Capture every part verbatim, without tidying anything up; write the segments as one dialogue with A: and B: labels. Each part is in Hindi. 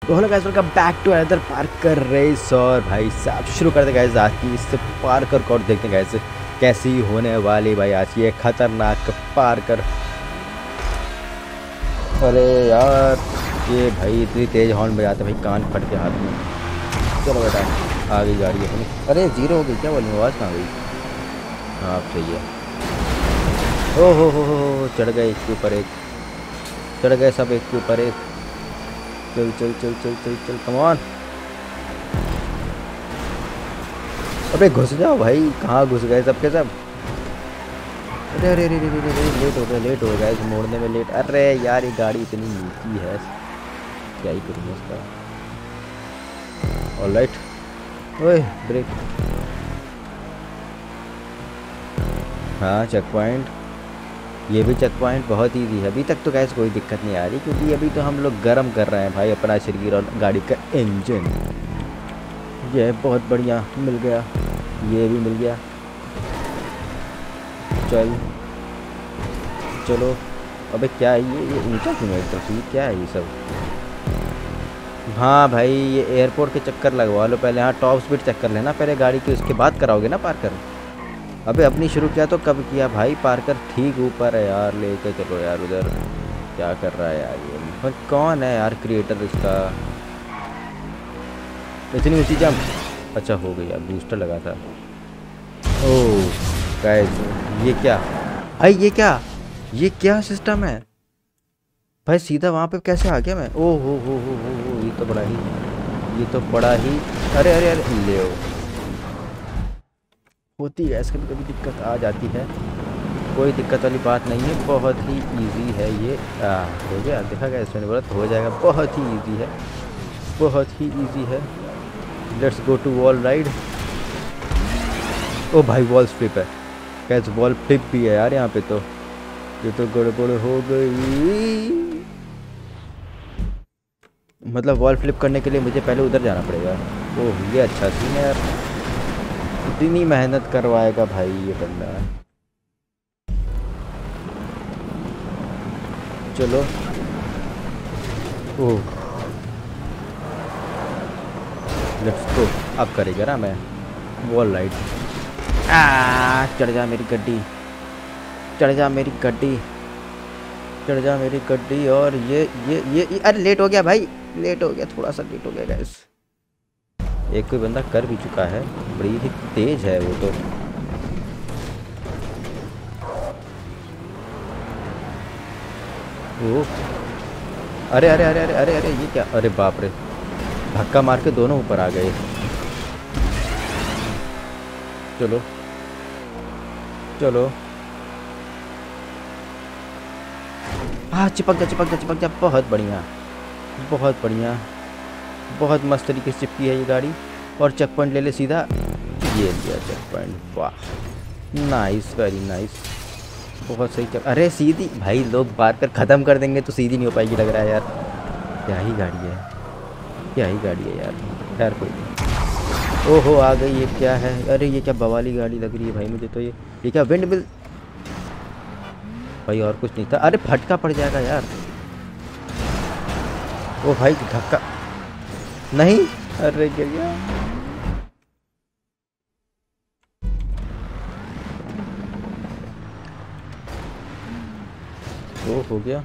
A: तो hello guys, welcome back to another parkour race. और भाई साहब शुरू करते गाइस आज की इससे पार्कर कोड देखते हैं गाइस कैसी होने वाली भाई आज की ये खतरनाक पार्कर। अरे यार ये भाई इतनी तेज हॉर्न बजाते भाई कान फट के हाथ में। चलो बेटा आ गई गाड़ी अपनी। अरे जीरो हो गई क्या बोलूँ, आवाज़ कहाँ गई? हाँ अब सही है। ओ हो हो हो चढ़ गए एक के ऊपर एक, चढ़ गए सब एक के ऊपर एक। चल चल चल चल चल चल कम ऑन। अबे घुस जाओ भाई, कहाँ घुस गए सब के सब। अरे अरे अरे अरे अरे लेट हो गया लेट हो गया इस मोड़ने में लेट। अरे यार ये गाड़ी इतनी नीची है, क्या ही करूँगा इसका। ऑलराइट ओए ब्रेक। हाँ चेक पॉइंट, ये भी चेक पॉइंट बहुत ईजी है। अभी तक तो गैस कोई दिक्कत नहीं आ रही क्योंकि अभी तो हम लोग गर्म कर रहे हैं भाई अपना शरीर और गाड़ी का इंजन। ये बहुत बढ़िया मिल गया, ये भी मिल गया। चल चलो। अबे क्या है ये ये ऊंचा क्यों है तरफ से, ये क्या है ये सब? हाँ भाई ये एयरपोर्ट के चक्कर लगवा लो पहले। हाँ टॉप स्पीड चेक कर लेना पहले गाड़ी की, उसके बाद कराओगे ना पार्कर। अबे अपनी शुरू किया तो कब किया भाई? पार्कर ठीक ऊपर है यार, लेके चलो यार उधर। क्या कर रहा है यार ये? और कौन है यार क्रिएटर इसका? इतनी ऊंची जंप। अच्छा हो गई यार, बूस्टर लगा था। ओह गाइस ये क्या भाई, ये क्या ये क्या सिस्टम है भाई? सीधा वहाँ पे कैसे आ गया मैं? ओह हो हो हो हो हो ये तो बड़ा ही ये तो बड़ा ही अरे अरे अरे ले होती है ऐसे, कभी कभी दिक्कत आ जाती है। कोई दिक्कत वाली बात नहीं है, बहुत ही इजी है ये। आ, हो गया, देखा गया इसमें बोला तो हो जाएगा। बहुत ही इजी है, बहुत ही इजी है। Let's go to wall ride. ओ भाई वॉल फ्लिप है, कैसे वॉल फ्लिप भी है यार यहाँ पे तो। ये तो गड़बड़ हो गई। मतलब वॉल फ्लिप करने के लिए मुझे पहले उधर जाना पड़ेगा। ओह ये अच्छा सीन है यार, इतनी मेहनत करवाएगा भाई ये बंदा। चलो ओह लेट्स गो। अब करेगा ना मैं वॉल राइड। आ चढ़ जा मेरी गड्डी, चढ़ जा मेरी गड्डी, चढ़ जा मेरी गड्डी। और ये ये ये, ये अरे लेट हो गया भाई, लेट हो गया, थोड़ा सा लेट हो गया गैस। एक कोई बंदा कर भी चुका है, बड़ी ही तेज है वो तो। ओ अरे अरे अरे अरे अरे अरे ये क्या? अरे बाप रे, धक्का मार के दोनों ऊपर आ गए। चलो चलो हाँ चिपक जा चिपक जा चिपक जा। बहुत बढ़िया बहुत बढ़िया, बहुत मस्त तरीके से चिपकी है ये गाड़ी। और चेक पॉइंट ले ले सीधा, ये लिया चेक पॉइंट। वाह नाइस वेरी नाइस, बहुत सही चक। अरे सीधी भाई, लोग बात कर ख़त्म कर देंगे तो सीधी नहीं हो पाएगी लग रहा है यार। क्या ही गाड़ी है, क्या ही गाड़ी है यार। खैर कोई नहीं। ओहो आ गई, ये क्या है? अरे ये क्या बवाली गाड़ी लग रही है भाई मुझे तो। ये ये क्या विंड मिल भाई? और कुछ नहीं था। अरे फटका पड़ जाएगा यार। ओ भाई धक्का नहीं, अरे गिर गया। ओ हो गया।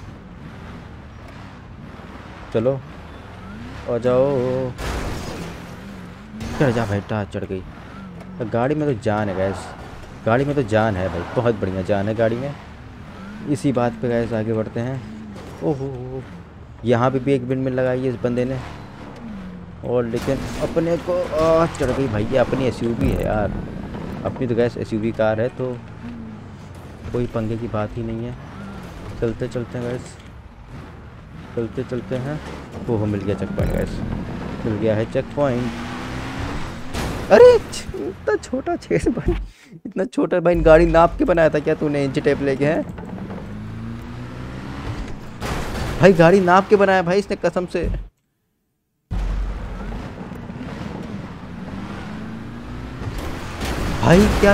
A: चलो आ जाओ, चढ़ जा भाई। टा चढ़ गई। गाड़ी में तो जान है गैस, गाड़ी में तो जान है भाई, बहुत बढ़िया जान है गाड़ी में। इसी बात पे गैस आगे बढ़ते हैं। ओहो यहाँ पे भी एक विंड मिल लगाई है इस बंदे ने। और लेकिन अपने को आ, चढ़ गई भाई। ये अपनी एसयूवी है यार, अपनी तो गैस एसयूवी कार है तो कोई पंगे की बात ही नहीं है। चलते चलते हैं गैस, चलते चलते हैं। वो मिल गया चेक पॉइंट गैस, मिल गया है चेक पॉइंट। अरे इतना छोटा छेद भाई, इतना छोटा भाई। गाड़ी नाप के बनाया था क्या तूने? इंच टेप लेके है भाई? गाड़ी नाप के बनाया भाई इसने कसम से। भाई क्या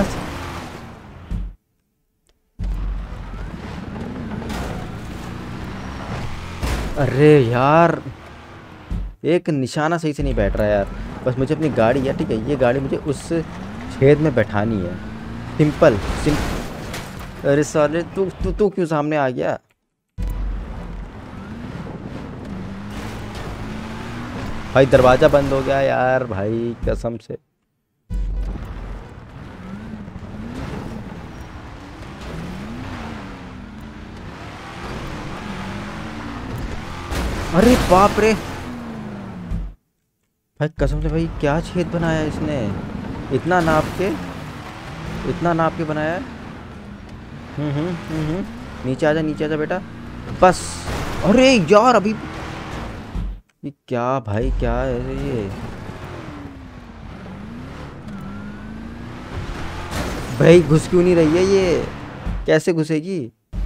A: अरे यार एक निशाना सही से नहीं बैठ रहा है यार। बस मुझे अपनी गाड़ी है, ठीक है, ये गाड़ी मुझे उस छेद में बैठानी है। Simple simple. अरे साले तू तू तू क्यों सामने आ गया? भाई दरवाज़ा बंद हो गया यार भाई, कसम से। अरे बाप रे भाई, कसम से भाई, क्या छेद बनाया इसने, इतना नाप के, इतना नाप के बनाया है। हम्म हम्म हम्म हम्म। नीचे आजा, नीचे आजा बेटा, बस। अरे यार अभी ये क्या भाई, क्या है ये भाई? घुस क्यों नहीं रही है ये? कैसे घुसेगी?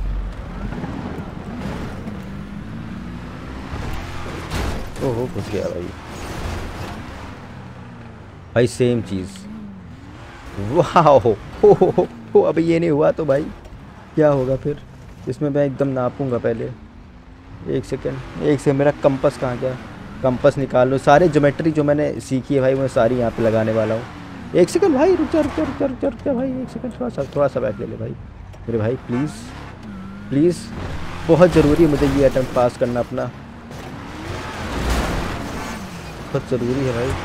A: ओहो घुस गया भाई। भाई सेम चीज़। वाह हो हो हो हो। अभी ये नहीं हुआ तो भाई क्या होगा फिर? इसमें मैं एकदम नापूंगा पहले। एक सेकंड, एक से मेरा कंपास कहाँ गया? कंपास निकाल लो। सारे ज्योमेट्री जो मैंने सीखी है भाई, मैं सारी यहाँ पे लगाने वाला हूँ। एक सेकंड भाई, रुक जा रुक जा रुक जा रुक जा रुक जा भाई, एक सेकंड, थोड़ा सा थोड़ा सा बैठ ले ले भाई मेरे भाई, प्लीज़ प्लीज़। बहुत ज़रूरी है मुझे ये अटेम्प्ट पास करना अपना, बहुत ज़रूरी है भाई।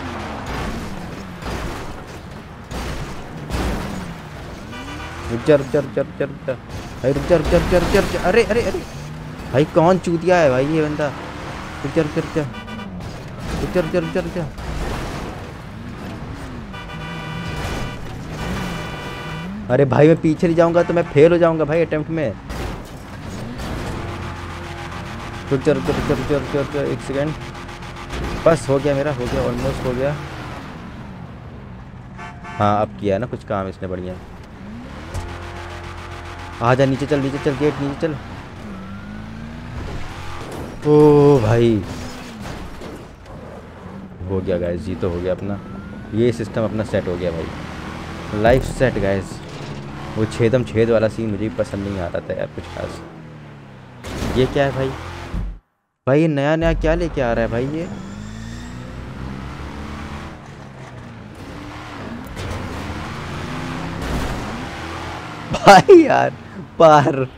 A: रुक जा रुक जा रुक जा रुक जा रुक जा भाई, रुक जा रुक जा रुक जा रुक जा रुक जा। अरे अरे अरे भाई, कौन चूतिया है भाई ये बंदा? रुक जा रुक जा रुक जा रुक जा रुक जा रुक जा रुक जा। अरे भाई मैं पीछे नहीं जाऊंगा तो मैं फेल हो जाऊंगा भाई अटेम्प्ट में। रुक जा रुक जा रुक जा रुक जा रुक जा रुक जा, एक सेकेंड। बस हो गया मेरा, हो गया, ऑलमोस्ट हो गया। हाँ अब किया ना कुछ काम इसने, बढ़िया। आ जा, नीचे चल, नीचे चल, गेट नीचे चल। ओ भाई हो गया गाइस, जी तो हो गया अपना, ये सिस्टम अपना सेट हो गया भाई, लाइफ सेट गाइस। वो छेदम छेद वाला सीन मुझे भी पसंद नहीं आता था यार कुछ खास। ये क्या है भाई? भाई ये नया नया क्या लेके आ रहा है भाई ये? भाई यार पार।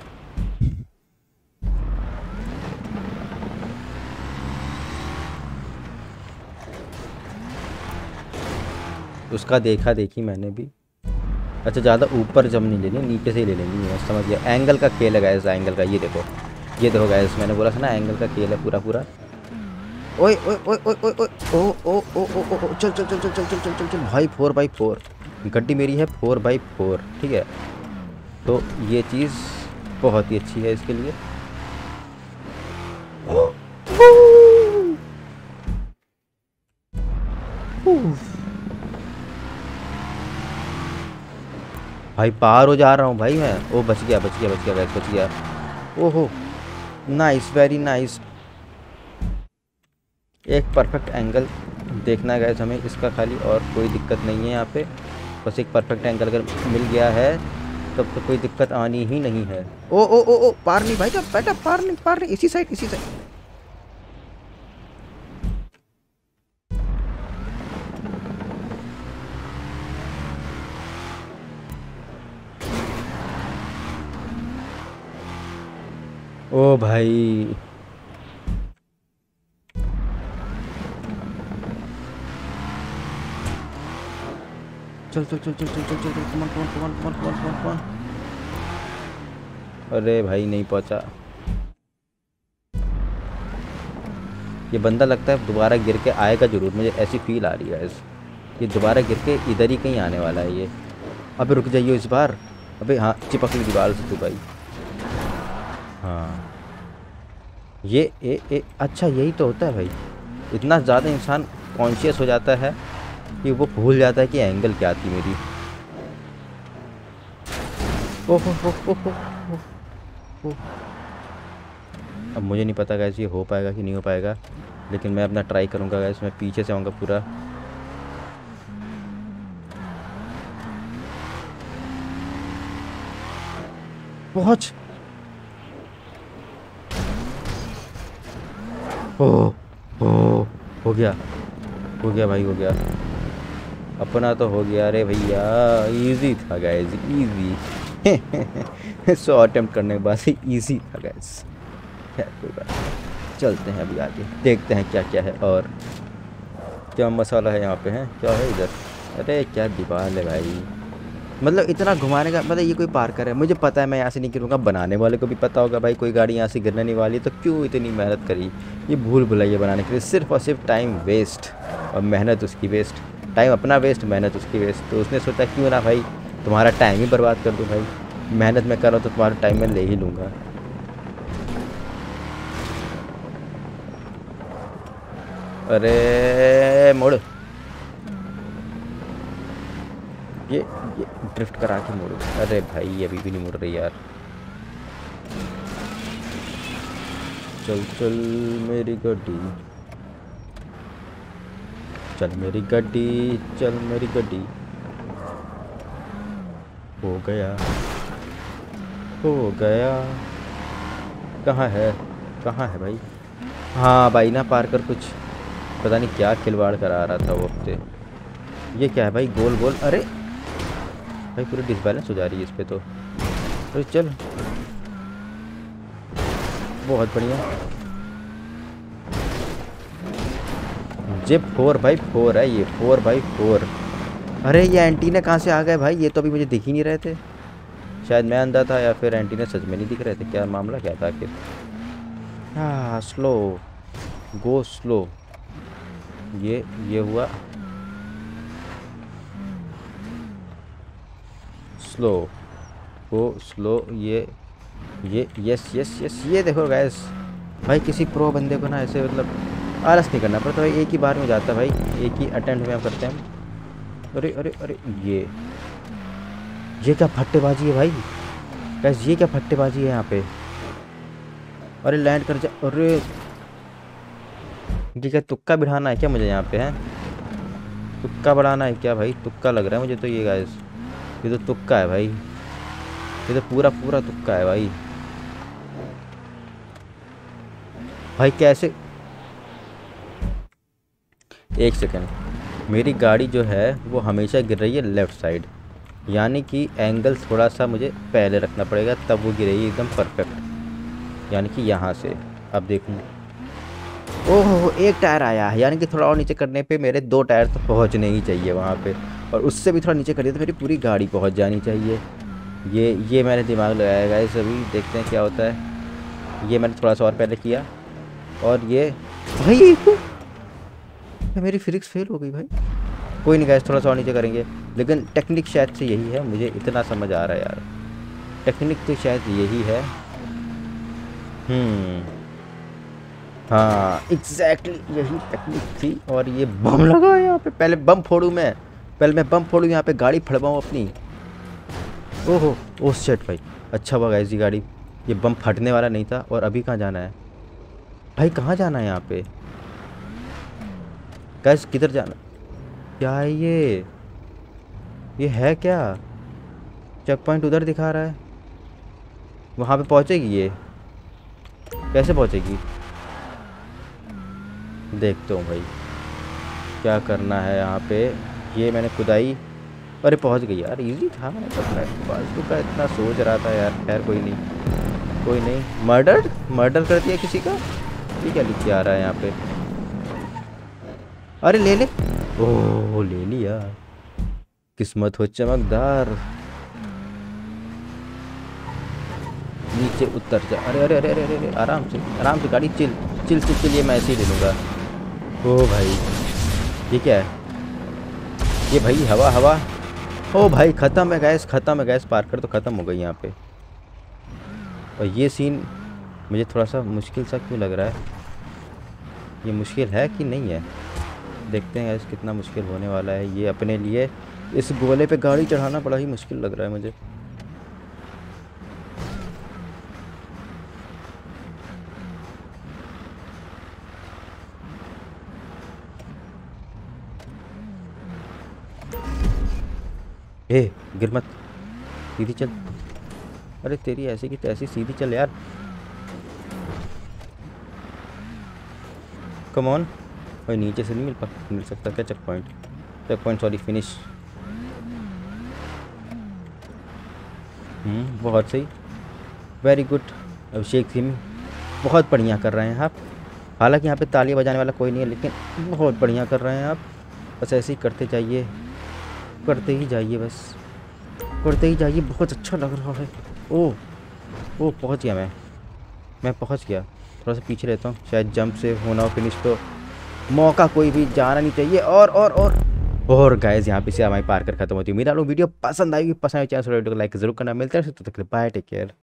A: उसका देखा देखी मैंने भी। अच्छा ज़्यादा ऊपर जम नहीं लेनी, नीचे से ही ले लेनी है, समझ गया। एंगल का खेल है गाइस, एंगल का। ये देखो, ये देखो गाइस, मैंने बोला था ना एंगल का खेल है पूरा पूरा। ओए ओए ओए ओए ओए ओए ओ ओ ओ ओ ओ ओ, चल चल चल चल चल चल चल चल चल भाई, फोर बाई फोर गड्डी मेरी है, फोर बाई फोर, ठीक है। तो ये चीज़ बहुत ही अच्छी है इसके लिए। भाई पार हो जा रहा हूँ भाई मैं। ओ बच गया बच गया बच गया गैस, बच गया। ओहो नाइस, वेरी नाइस। एक परफेक्ट एंगल देखना है गैस हमें इसका खाली, और कोई दिक्कत नहीं है यहाँ पे। बस एक परफेक्ट एंगल अगर मिल गया है तब तो कोई दिक्कत आनी ही नहीं है। ओ ओ ओ ओ पार नहीं भाई, जब बेटा पार नहीं, पार नहीं, इसी साइड इसी साइड। ओ भाई चल चल चल चल चल चल चल, कमान कमान कमान कमान कमान कमान। अरे भाई नहीं पहुंचा। ये बंदा लगता है दोबारा गिर के आएगा जरूर, मुझे ऐसी फील आ रही है इस, ये दोबारा गिर के इधर ही कहीं आने वाला है ये। अबे रुक जाइए इस बार। अबे हाँ चिपक ली दीवार से तू भाई। हाँ ये ए, ए, अच्छा यही तो होता है भाई, इतना ज़्यादा इंसान कॉन्शियस हो जाता है कि वो भूल जाता है कि एंगल क्या थी मेरी। ओह हो हो हो हो। अब मुझे नहीं पता गैस ये हो पाएगा कि नहीं हो पाएगा, लेकिन मैं अपना ट्राई करूँगा गैस। मैं पीछे से आऊँगा पूरा। पहुँच। ओ ओ हो गया, हो गया भाई, हो गया अपना तो हो गया। अरे भैया इजी था गाइस, इजी। सौ अटेम्प्ट करने के बाद इजी था गाइस। खैर कोई बात नहीं, चलते हैं अभी आगे, देखते हैं क्या क्या है और क्या मसाला है यहाँ पे। है क्या है इधर? अरे क्या दीवार है भाई, मतलब इतना घुमाने का मतलब ये कोई पार्कर है? मुझे पता है मैं यहाँ से नहीं गिरूंगा, बनाने वाले को भी पता होगा भाई कोई गाड़ी यहाँ से गिरने नहीं वाली, तो क्यों इतनी मेहनत करी ये भूल भुलैया बनाने के लिए? सिर्फ और सिर्फ टाइम वेस्ट और मेहनत उसकी वेस्ट, टाइम अपना वेस्ट, मेहनत उसकी वेस्ट। तो उसने सोचा क्यों ना भाई तुम्हारा टाइम ही बर्बाद कर दूँ भाई, मेहनत मैं कर रहा हूँ तो तुम्हारा टाइम मैं ले ही लूँगा। अरे मुड़, ये ये ड्रिफ्ट करा के मुड़। अरे भाई अभी भी नहीं मुड़ रही यार। चल चल मेरी गड्डी, चल मेरी गड्डी, चल मेरी गड्डी। हो गया, हो गया। कहाँ है, कहाँ है भाई? हाँ भाई ना पार्कर कुछ पता नहीं क्या खिलवाड़ करा रहा था वो हफ्ते। ये क्या है भाई, गोल गोल? अरे भाई पूरी डिसबैलेंस हो जा रही है इस पे तो। अरे चल, बहुत बढ़िया। जे फोर बाई फोर है ये, फोर बाई फोर। अरे ये एंटीना कहाँ से आ गए भाई? ये तो अभी मुझे दिख ही नहीं रहे थे। शायद मैं अंधा था या फिर एंटीना सच में नहीं दिख रहे थे, क्या मामला क्या था आखिर? हाँ स्लो, गो स्लो। ये ये हुआ स्लो, गो स्लो। ये ये यस यस यस। ये देखो गैस भाई, किसी प्रो बंदे को ना ऐसे मतलब आलस नहीं करना पड़ता भाई, एक ही बार में जाता है भाई, एक ही अटेम्प्ट में हम करते हैं। अरे अरे अरे ये ये क्या फट्टेबाजी है भाई गैस, ये क्या फट्टेबाजी है यहाँ पे? अरे लैंड कर जा। अरे ये क्या तुक्का बिठाना है क्या मुझे यहाँ पे? है तुक्का बढ़ाना है क्या भाई? तुक्का लग रहा है मुझे तो ये गैस, ये तो तुक्का है भाई, ये तो पूरा पूरा तुक्का है भाई। भाई कैसे? एक सेकंड, मेरी गाड़ी जो है वो हमेशा गिर रही है लेफ़्ट साइड, यानी कि एंगल थोड़ा सा मुझे पहले रखना पड़ेगा तब वो गिरेगी एकदम परफेक्ट, यानी कि यहाँ से। अब देखूँ, ओहो एक टायर आया है, यानी कि थोड़ा और नीचे करने पे मेरे दो टायर तो पहुँचने ही चाहिए वहाँ पे, और उससे भी थोड़ा नीचे कर दिया तो मेरी पूरी गाड़ी पहुँच जानी चाहिए। ये ये मैंने दिमाग लगाया गाइस, अभी देखते हैं क्या होता है। ये मैंने थोड़ा सा और पहले किया, और ये भाई तो मेरी फिजिक्स फेल हो गई भाई। कोई नहीं गाइस, थोड़ा सा और नीचे करेंगे, लेकिन टेक्निक शायद से यही है, मुझे इतना समझ आ रहा है यार, टेक्निक तो शायद यही है। हम्म हाँ एग्जैक्टली यही टेक्निक थी। और ये बम लगा है यहाँ पे, पहले बम फोड़ूँ मैं, पहले मैं बम फोड़ूँ यहाँ पे, गाड़ी फड़वाऊँ अपनी। ओहो ओह सेट भाई, अच्छा हुआ गाइस ये गाड़ी, ये बम फटने वाला नहीं था। और अभी कहाँ जाना है भाई, कहाँ जाना है यहाँ पे गाइस, किधर जाना? क्या है ये ये है क्या? चेक पॉइंट उधर दिखा रहा है, वहाँ पे पहुँचेगी ये? कैसे पहुँचेगी? देखता हूँ भाई क्या करना है यहाँ पे। ये मैंने खुदाई, अरे पहुँच गई यार, इजी था। मैंने पता है फालतू का इतना सोच रहा था यार। खैर कोई नहीं, कोई नहीं। मर्डर मर्डर कर दिया किसी का, ये क्या लिख के आ रहा है यहाँ पे? अरे ले ले, ओह ले लिया, किस्मत हो चमकदार। नीचे उतर जा। अरे अरे अरे अरे अरे आराम से आराम से गाड़ी, चिल चिल चिल चिल। ये मैं ऐसे ही ले लूँगा। ओ भाई ये क्या है? ये भाई हवा हवा। ओ भाई ख़त्म है गैस, ख़त्म है गैस, पार्कर तो ख़त्म हो गई यहाँ पे। और ये सीन मुझे थोड़ा सा मुश्किल सा क्यों लग रहा है? ये मुश्किल है कि नहीं है, देखते हैं गैस कितना मुश्किल होने वाला है ये अपने लिए। इस गोले पे गाड़ी चढ़ाना बड़ा ही मुश्किल लग रहा है मुझे। ए गिर मत, सीधी चल। अरे तेरी ऐसी की तैसी, सीधी चल यार, कम ऑन। कोई नीचे से नहीं मिल पा मिल सकता क्या check point? Check point sorry finish. हम्म बहुत सही, वेरी गुड। अभिषेक सिंह बहुत बढ़िया कर रहे हैं आप। हालांकि यहाँ पे तालियां बजाने वाला कोई नहीं है, लेकिन बहुत बढ़िया कर रहे हैं आप। बस ऐसे ही करते जाइए, करते ही जाइए, बस करते ही जाइए। बहुत अच्छा लग रहा है। ओह ओह पहुँच गया मैं मैं पहुँच गया। थोड़ा सा पीछे रहता हूँ, शायद जंप से होना हो फिनिश, तो मौका कोई भी जाना नहीं चाहिए। और और और और गाइस यहाँ पे से हमारी पार कर खत्म होती है। मेरा लोग वीडियो पसंद आई, पसंद आए चैनल को लाइक जरूर करना। मिलते हैं, तो तक बाय, टेक केयर।